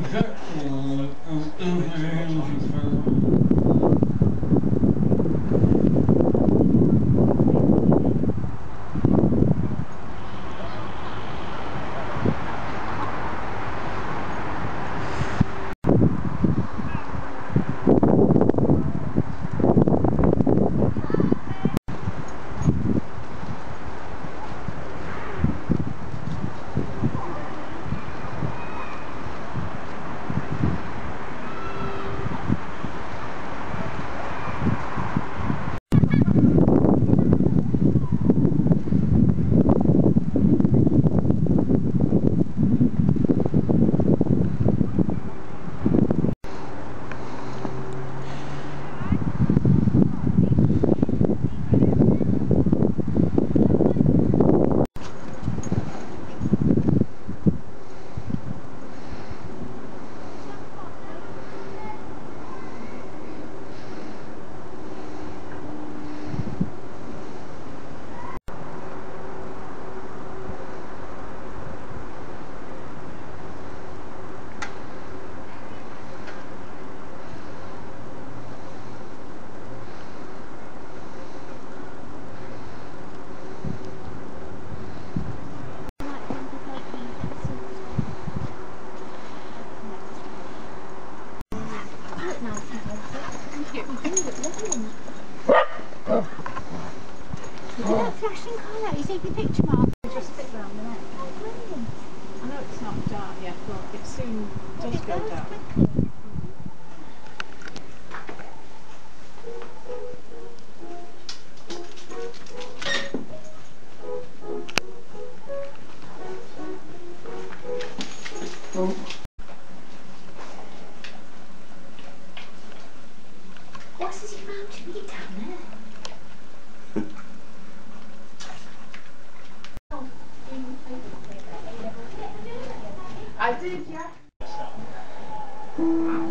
Flashing colour, you take your picture, Mark. Just fit round the neck. Oh, brilliant. I know it's not dark yet, but it soon does go dark. Quickly. Oh. What has he found to eat down there? I did, yeah.